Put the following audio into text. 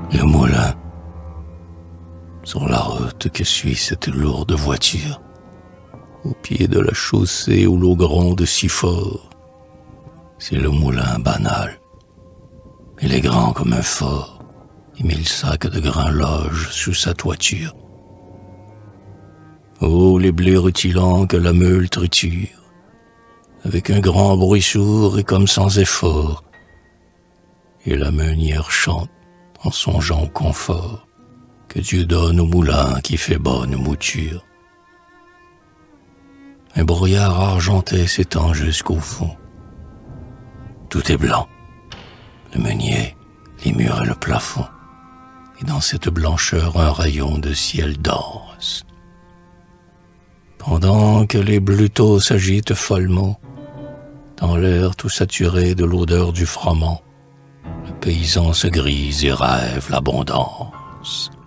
Le moulin, sur la route que suit cette lourde voiture, au pied de la chaussée où l'eau gronde si fort, c'est le moulin banal. Il est grand comme un fort, et 1000 sacs de grains logent sous sa toiture. Oh, les blés rutilants que la meule triture, avec un grand bruit sourd et comme sans effort, et la meunière chante en songeant au confort que Dieu donne au moulin qui fait bonne mouture. Un brouillard argenté s'étend jusqu'au fond. Tout est blanc, le meunier, les murs et le plafond, et dans cette blancheur un rayon de ciel danse. Pendant que les bluteaux s'agitent follement, dans l'air tout saturé de l'odeur du froment, le paysan se grise et rêve l'abondance.